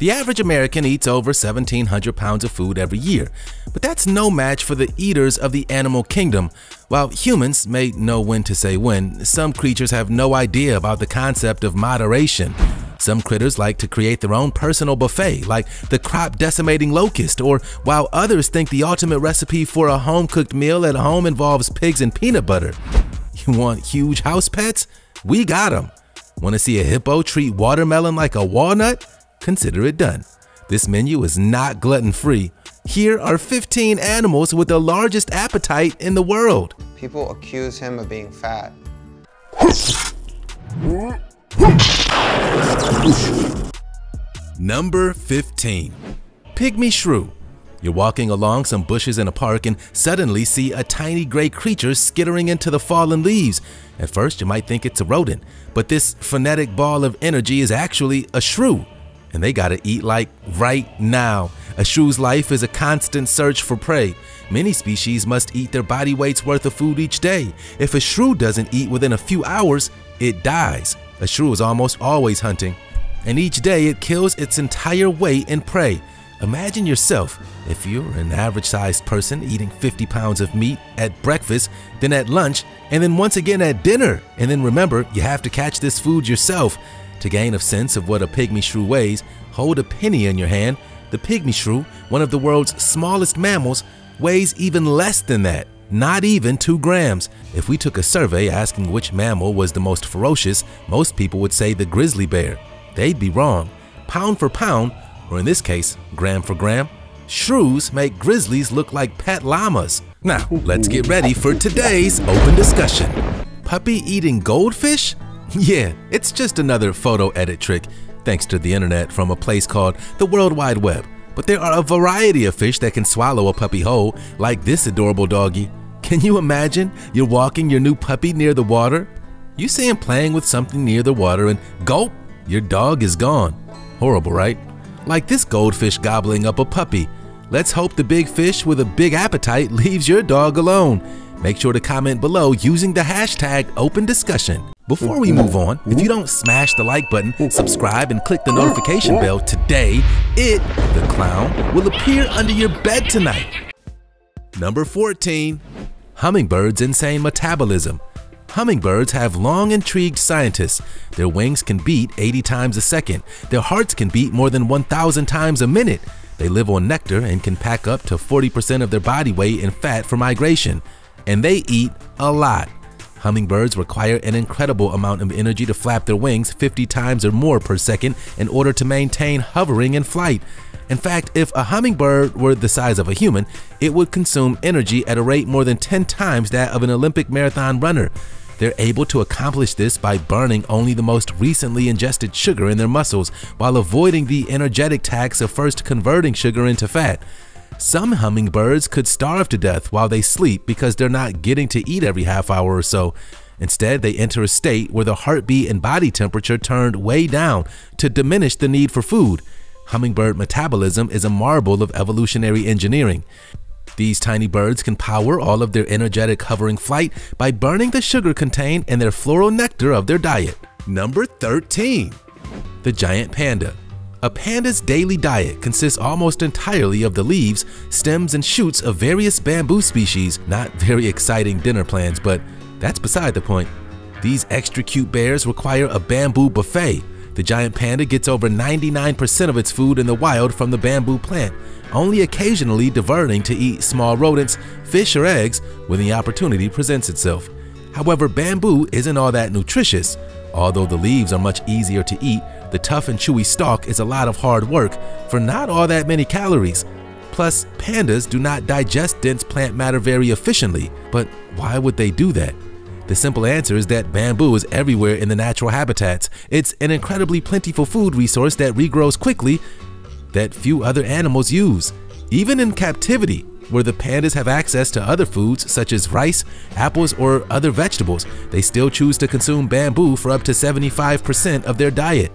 The average American eats over 1,700 pounds of food every year, but that's no match for the eaters of the animal kingdom. While humans may know when to say when, some creatures have no idea about the concept of moderation. Some critters like to create their own personal buffet, like the crop-decimating locust, or while others think the ultimate recipe for a home-cooked meal at home involves pigs and peanut butter. You want huge house pets? We got them. Want to see a hippo treat watermelon like a walnut? Consider it done. This menu is not glutton-free. Here are 15 animals with the largest appetite in the world. People accuse him of being fat. Number 15. Pygmy shrew. You're walking along some bushes in a park and suddenly see a tiny gray creature skittering into the fallen leaves. At first you might think it's a rodent, but this frenetic ball of energy is actually a shrew. And they gotta eat like right now. A shrew's life is a constant search for prey. Many species must eat their body weight's worth of food each day. If a shrew doesn't eat within a few hours, it dies. A shrew is almost always hunting, and each day it kills its entire weight in prey. Imagine yourself, if you're an average-sized person, eating 50 pounds of meat at breakfast, then at lunch, and then once again at dinner. And then remember, you have to catch this food yourself. To gain a sense of what a pygmy shrew weighs, hold a penny in your hand. The pygmy shrew, one of the world's smallest mammals, weighs even less than that, not even 2 grams. If we took a survey asking which mammal was the most ferocious, most people would say the grizzly bear. They'd be wrong. Pound for pound, or in this case, gram for gram, shrews make grizzlies look like pet llamas. Now, let's get ready for today's open discussion. Puppy eating goldfish? Yeah, it's just another photo edit trick, thanks to the internet, from a place called the World Wide Web. But there are a variety of fish that can swallow a puppy whole, like this adorable doggy. Can you imagine you're walking your new puppy near the water? You see him playing with something near the water and gulp, your dog is gone. Horrible, right? Like this goldfish gobbling up a puppy. Let's hope the big fish with a big appetite leaves your dog alone. Make sure to comment below using the hashtag #OpenDiscussion. Before we move on, if you don't smash the like button, subscribe, and click the notification bell today, the clown, will appear under your bed tonight. Number 14. Hummingbirds' insane metabolism. Hummingbirds have long intrigued scientists. Their wings can beat 80 times a second. Their hearts can beat more than 1,000 times a minute. They live on nectar and can pack up to 40% of their body weight in fat for migration. And they eat a lot. Hummingbirds require an incredible amount of energy to flap their wings 50 times or more per second in order to maintain hovering in flight. In fact, if a hummingbird were the size of a human, it would consume energy at a rate more than 10 times that of an Olympic marathon runner. They're able to accomplish this by burning only the most recently ingested sugar in their muscles while avoiding the energetic tax of first converting sugar into fat. Some hummingbirds could starve to death while they sleep because they're not getting to eat every half hour or so. Instead, they enter a state where the heartbeat and body temperature turned way down to diminish the need for food. Hummingbird metabolism is a marvel of evolutionary engineering. These tiny birds can power all of their energetic hovering flight by burning the sugar contained in their floral nectar of their diet. Number 13. The giant panda. A panda's daily diet consists almost entirely of the leaves, stems, and shoots of various bamboo species. Not very exciting dinner plans, but that's beside the point. These extra cute bears require a bamboo buffet. The giant panda gets over 99% of its food in the wild from the bamboo plant, only occasionally diverting to eat small rodents, fish, or eggs when the opportunity presents itself. However, bamboo isn't all that nutritious. Although the leaves are much easier to eat, the tough and chewy stalk is a lot of hard work for not all that many calories. Plus, pandas do not digest dense plant matter very efficiently. But why would they do that? The simple answer is that bamboo is everywhere in the natural habitats. It's an incredibly plentiful food resource that regrows quickly that few other animals use. Even in captivity, where the pandas have access to other foods such as rice, apples, or other vegetables, they still choose to consume bamboo for up to 75% of their diet.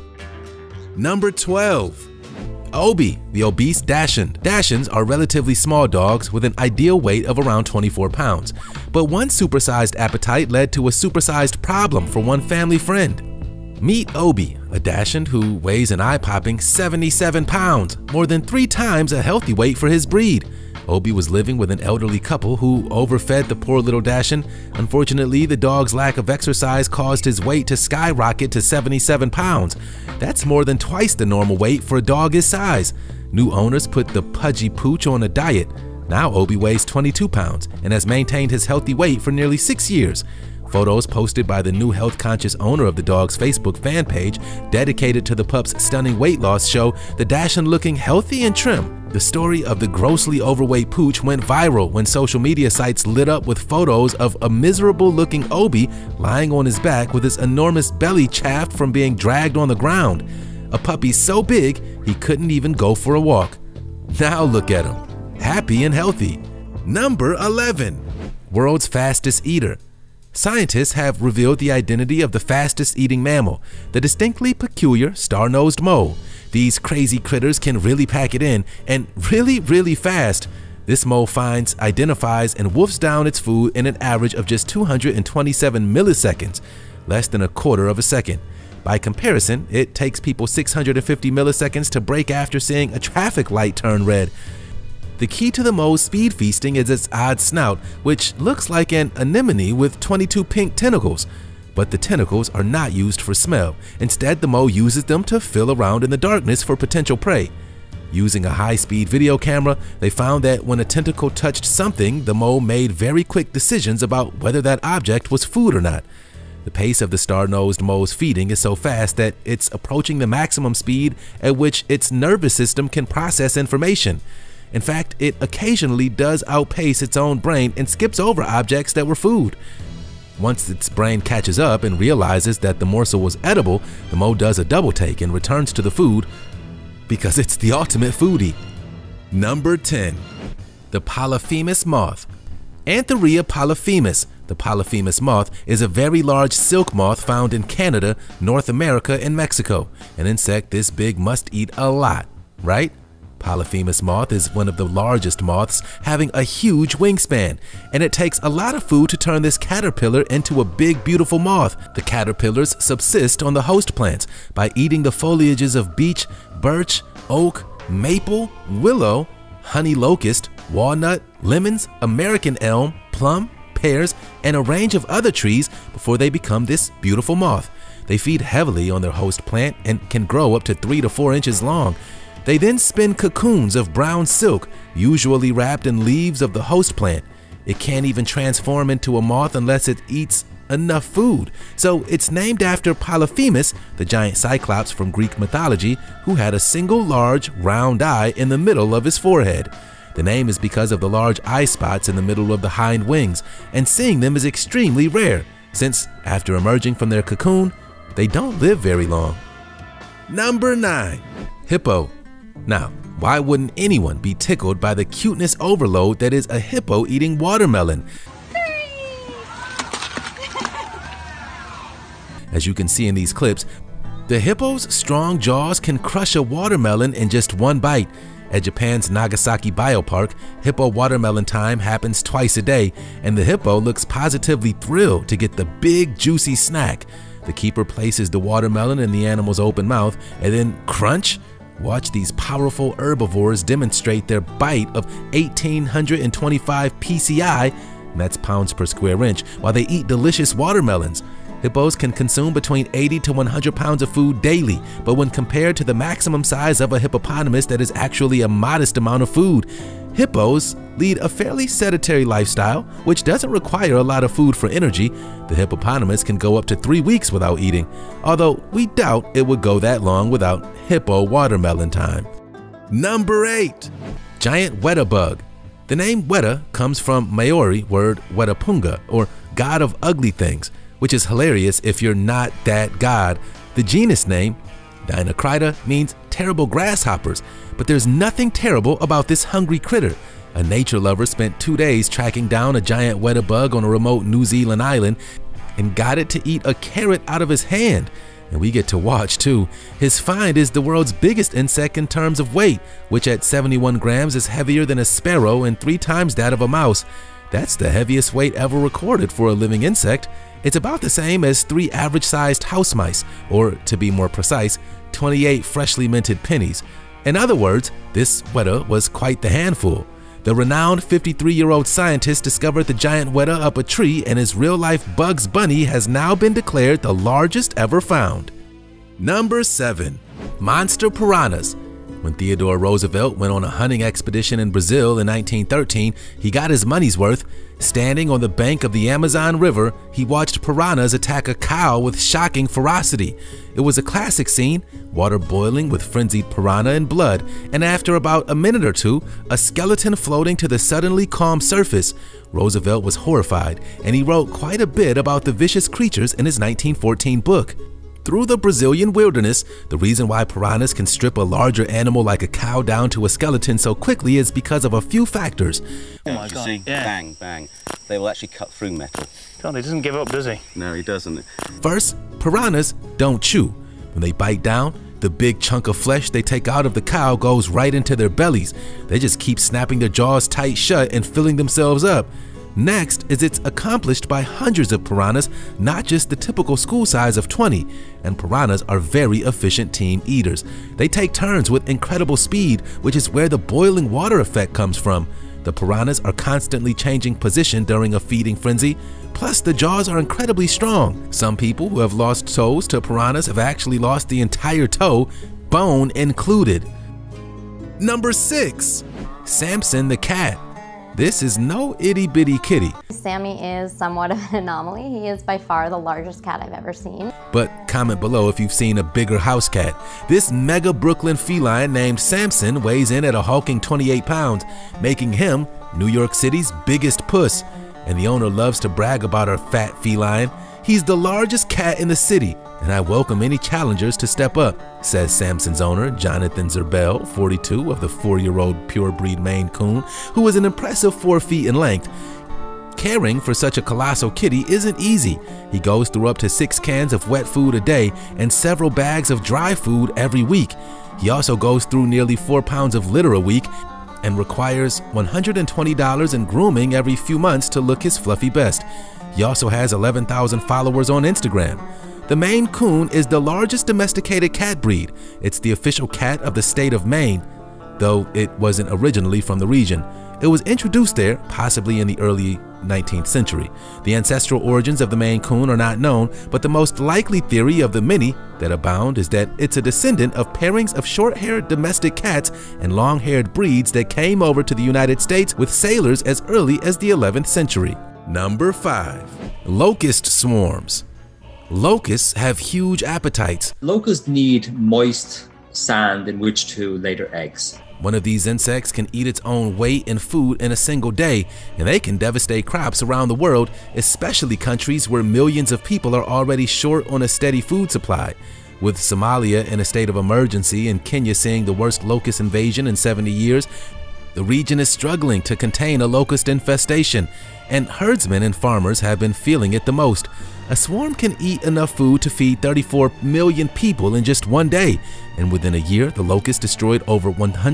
Number 12. Obi, the obese Dachshund. Dachshunds are relatively small dogs with an ideal weight of around 24 pounds. But one supersized appetite led to a supersized problem for one family friend. Meet Obi, a dachshund who weighs an eye-popping 77 pounds, more than 3 times a healthy weight for his breed. Obi was living with an elderly couple who overfed the poor little dachshund. Unfortunately, the dog's lack of exercise caused his weight to skyrocket to 77 pounds. That's more than twice the normal weight for a dog his size. New owners put the pudgy pooch on a diet. Now Obi weighs 22 pounds and has maintained his healthy weight for nearly 6 years. Photos posted by the new health-conscious owner of the dog's Facebook fan page dedicated to the pup's stunning weight loss show the dachshund looking healthy and trim. The story of the grossly overweight pooch went viral when social media sites lit up with photos of a miserable-looking Obi lying on his back with his enormous belly chafed from being dragged on the ground. A puppy so big he couldn't even go for a walk. Now look at him, happy and healthy. Number 11. World's fastest eater. Scientists have revealed the identity of the fastest eating mammal, the distinctly peculiar star-nosed mole. These crazy critters can really pack it in, and really fast. This mole finds, identifies, and wolfs down its food in an average of just 227 milliseconds, less than a quarter of a second. By comparison, it takes people 650 milliseconds to break after seeing a traffic light turn red. The key to the mole's speed feasting is its odd snout, which looks like an anemone with 22 pink tentacles. But the tentacles are not used for smell. Instead, the mole uses them to feel around in the darkness for potential prey. Using a high-speed video camera, they found that when a tentacle touched something, the mole made very quick decisions about whether that object was food or not. The pace of the star-nosed mole's feeding is so fast that it's approaching the maximum speed at which its nervous system can process information. In fact, it occasionally does outpace its own brain and skips over objects that were food. Once its brain catches up and realizes that the morsel was edible, the mole does a double take and returns to the food because it's the ultimate foodie. Number 10. The Polyphemus moth. Antheria polyphemus. The polyphemus moth is a very large silk moth found in Canada, North America, and Mexico. An insect this big must eat a lot, right? Polyphemus moth is one of the largest moths, having a huge wingspan, and it takes a lot of food to turn this caterpillar into a big, beautiful moth. The caterpillars subsist on the host plants by eating the foliages of beech, birch, oak, maple, willow, honey locust, walnut, lemons, American elm, plum, pears, and a range of other trees before they become this beautiful moth. They feed heavily on their host plant and can grow up to 3 to 4 inches long. They then spin cocoons of brown silk, usually wrapped in leaves of the host plant. It can't even transform into a moth unless it eats enough food. So it's named after Polyphemus, the giant cyclops from Greek mythology, who had a single large, round eye in the middle of his forehead. The name is because of the large eye spots in the middle of the hind wings, and seeing them is extremely rare, since after emerging from their cocoon, they don't live very long. Number 9. Hippo. Now, why wouldn't anyone be tickled by the cuteness overload that is a hippo eating watermelon? As you can see in these clips, the hippo's strong jaws can crush a watermelon in just one bite. At Japan's Nagasaki Biopark, hippo watermelon time happens twice a day, and the hippo looks positively thrilled to get the big, juicy snack. The keeper places the watermelon in the animal's open mouth and then crunch. Watch these powerful herbivores demonstrate their bite of 1,825 psi, and that's pounds per square inch, while they eat delicious watermelons. Hippos can consume between 80 to 100 pounds of food daily, but when compared to the maximum size of a hippopotamus, that is actually a modest amount of food. Hippos lead a fairly sedentary lifestyle, which doesn't require a lot of food for energy. The hippopotamus can go up to 3 weeks without eating, although we doubt it would go that long without hippo watermelon time. Number 8. Giant weta bug. The name weta comes from Maori word wetapunga, or god of ugly things, which is hilarious if you're not that god. The genus name, Dinocrita, means terrible grasshoppers, but there's nothing terrible about this hungry critter. A nature lover spent 2 days tracking down a giant weta bug on a remote New Zealand island and got it to eat a carrot out of his hand. And we get to watch too. His find is the world's biggest insect in terms of weight, which at 71 grams is heavier than a sparrow and 3 times that of a mouse. That's the heaviest weight ever recorded for a living insect, It's about the same as 3 average-sized house mice, or to be more precise, 28 freshly minted pennies. In other words, this weta was quite the handful. The renowned 53-year-old scientist discovered the giant weta up a tree, and his real-life Bugs Bunny has now been declared the largest ever found. Number 7. Monster piranhas. When Theodore Roosevelt went on a hunting expedition in Brazil in 1913, he got his money's worth. Standing on the bank of the Amazon River, he watched piranhas attack a cow with shocking ferocity. It was a classic scene, water boiling with frenzied piranha and blood, and after about a minute or two, a skeleton floating to the suddenly calm surface. Roosevelt was horrified, and he wrote quite a bit about the vicious creatures in his 1914 book. Through the Brazilian wilderness, the reason why piranhas can strip a larger animal like a cow down to a skeleton so quickly is because of a few factors. Oh my God. See? Yeah. Bang, bang. They will actually cut through metal. God, he doesn't give up, does he? No, he doesn't. First, piranhas don't chew. When they bite down, the big chunk of flesh they take out of the cow goes right into their bellies. They just keep snapping their jaws tight shut and filling themselves up. Next is it's accomplished by hundreds of piranhas, not just the typical school size of 20, and piranhas are very efficient team eaters. They take turns with incredible speed, which is where the boiling water effect comes from. The piranhas are constantly changing position during a feeding frenzy, plus the jaws are incredibly strong. Some people who have lost toes to piranhas have actually lost the entire toe, bone included. Number 6. Samson the cat. This is no itty-bitty kitty. Sammy is somewhat of an anomaly. He is by far the largest cat I've ever seen. But comment below if you've seen a bigger house cat. This mega Brooklyn feline named Samson weighs in at a hulking 28 pounds, making him New York City's biggest puss. And the owner loves to brag about her fat feline. He's the largest cat in the city, and I welcome any challengers to step up, says Samson's owner, Jonathan Zerbel, 42, of the 4-year-old pure breed Maine Coon, who is an impressive 4 feet in length. Caring for such a colossal kitty isn't easy. He goes through up to 6 cans of wet food a day and several bags of dry food every week. He also goes through nearly 4 pounds of litter a week and requires $120 in grooming every few months to look his fluffy best. He also has 11,000 followers on Instagram. The Maine Coon is the largest domesticated cat breed. It's the official cat of the state of Maine, though it wasn't originally from the region. It was introduced there, possibly in the early 19th century. The ancestral origins of the Maine Coon are not known, but the most likely theory of the many that abound is that it's a descendant of pairings of short-haired domestic cats and long-haired breeds that came over to the United States with sailors as early as the 11th century. Number 5. Locust swarms. Locusts have huge appetites. Locusts need moist sand in which to lay their eggs. One of these insects can eat its own weight in food in a single day, and they can devastate crops around the world, especially countries where millions of people are already short on a steady food supply. With Somalia in a state of emergency and Kenya seeing the worst locust invasion in 70 years, the region is struggling to contain a locust infestation, and herdsmen and farmers have been feeling it the most. A swarm can eat enough food to feed 34 million people in just one day, and within a year, the locust destroyed over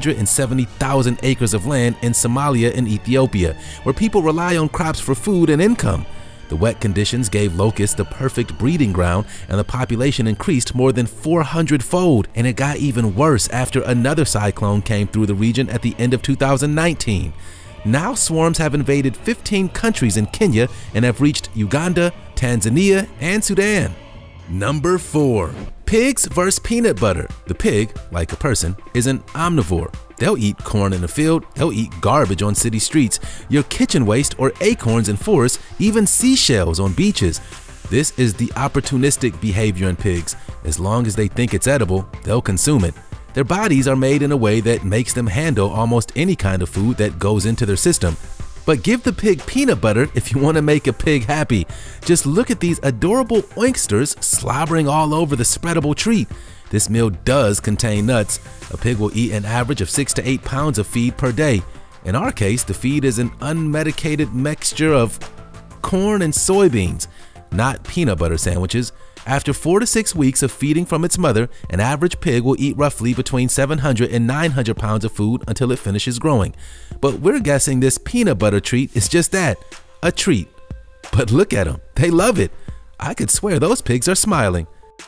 170,000 acres of land in Somalia and Ethiopia, where people rely on crops for food and income. The wet conditions gave locusts the perfect breeding ground, and the population increased more than 400-fold, and it got even worse after another cyclone came through the region at the end of 2019. Now swarms have invaded 15 countries in Kenya and have reached Uganda, Tanzania, and Sudan. Number 4. Pigs versus peanut butter. The pig, like a person, is an omnivore. They'll eat corn in the field, they'll eat garbage on city streets, your kitchen waste or acorns in forests, even seashells on beaches. This is the opportunistic behavior in pigs. As long as they think it's edible, they'll consume it. Their bodies are made in a way that makes them handle almost any kind of food that goes into their system. But give the pig peanut butter if you want to make a pig happy. Just look at these adorable oinksters slobbering all over the spreadable treat. This meal does contain nuts. A pig will eat an average of 6 to 8 pounds of feed per day. In our case, the feed is an unmedicated mixture of corn and soybeans, not peanut butter sandwiches. After 4 to 6 weeks of feeding from its mother, an average pig will eat roughly between 700 and 900 pounds of food until it finishes growing. But we're guessing this peanut butter treat is just that, a treat. But look at them, they love it. I could swear those pigs are smiling.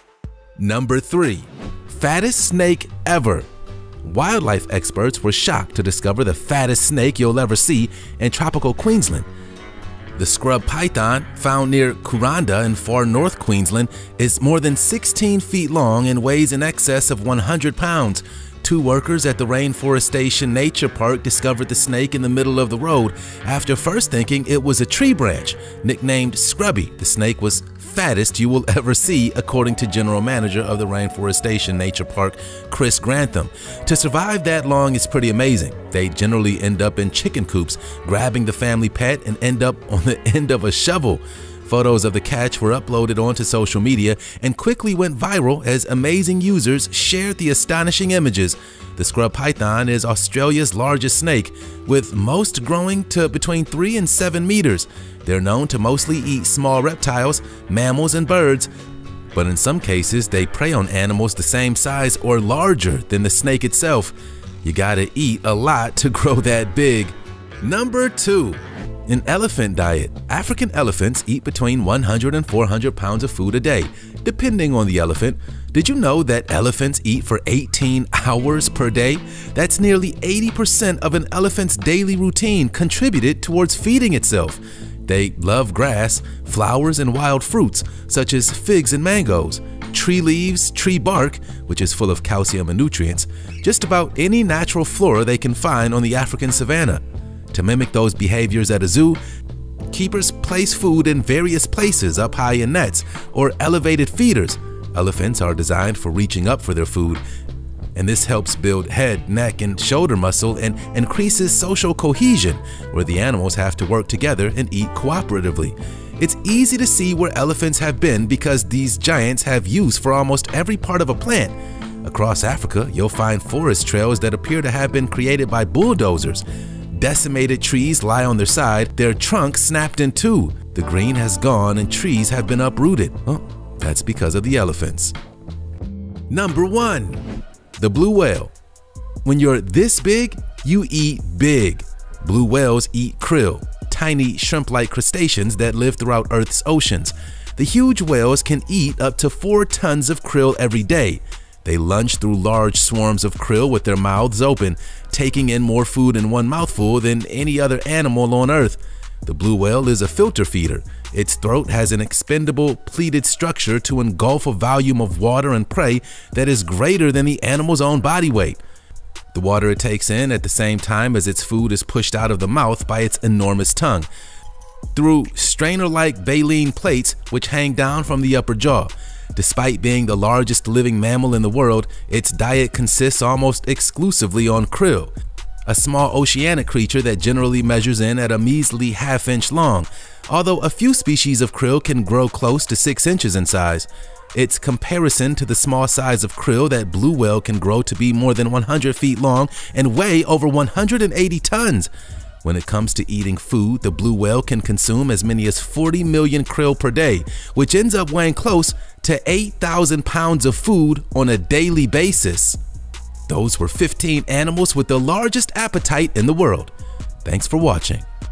Number 3. Fattest snake ever. Wildlife experts were shocked to discover the fattest snake you'll ever see in tropical Queensland. The scrub python, found near Kuranda in far north Queensland, is more than 16 feet long and weighs in excess of 100 pounds. 2 workers at the Rainforestation Nature Park discovered the snake in the middle of the road after first thinking it was a tree branch. Nicknamed Scrubby, the snake was fattest you will ever see, according to General Manager of the Rainforestation Nature Park, Chris Grantham. To survive that long is pretty amazing. They generally end up in chicken coops, grabbing the family pet and end up on the end of a shovel. Photos of the catch were uploaded onto social media and quickly went viral as amazing users shared the astonishing images. The scrub python is Australia's largest snake, with most growing to between 3 and 7 meters. They're known to mostly eat small reptiles, mammals, and birds, but in some cases they prey on animals the same size or larger than the snake itself. You gotta eat a lot to grow that big. Number 2. An elephant diet. African elephants eat between 100 and 400 pounds of food a day, depending on the elephant. Did you know that elephants eat for 18 hours per day? That's nearly 80% of an elephant's daily routine contributed towards feeding itself. They love grass, flowers, and wild fruits, such as figs and mangoes, tree leaves, tree bark, which is full of calcium and nutrients, just about any natural flora they can find on the African savanna. To mimic those behaviors at a zoo, keepers place food in various places up high in nets or elevated feeders. Elephants are designed for reaching up for their food, and this helps build head, neck, and shoulder muscle and increases social cohesion, where the animals have to work together and eat cooperatively. It's easy to see where elephants have been because these giants have use for almost every part of a plant. Across Africa, you'll find forest trails that appear to have been created by bulldozers. Decimated trees lie on their side, their trunks snapped in two. The green has gone and trees have been uprooted. Oh, that's because of the elephants. Number 1. The blue whale. When you're this big, you eat big. Blue whales eat krill, tiny shrimp-like crustaceans that live throughout Earth's oceans. The huge whales can eat up to 4 tons of krill every day. They lunge through large swarms of krill with their mouths open, taking in more food in one mouthful than any other animal on Earth. The blue whale is a filter feeder. Its throat has an expendable, pleated structure to engulf a volume of water and prey that is greater than the animal's own body weight. The water it takes in at the same time as its food is pushed out of the mouth by its enormous tongue, through strainer-like baleen plates which hang down from the upper jaw. Despite being the largest living mammal in the world, its diet consists almost exclusively on krill, a small oceanic creature that generally measures in at a measly half-inch long, although a few species of krill can grow close to 6 inches in size. Its comparison to the small size of krill, that blue whale can grow to be more than 100 feet long and weigh over 180 tons. When it comes to eating food, the blue whale can consume as many as 40 million krill per day, which ends up weighing close to 8,000 pounds of food on a daily basis. Those were 15 animals with the largest appetite in the world. Thanks for watching.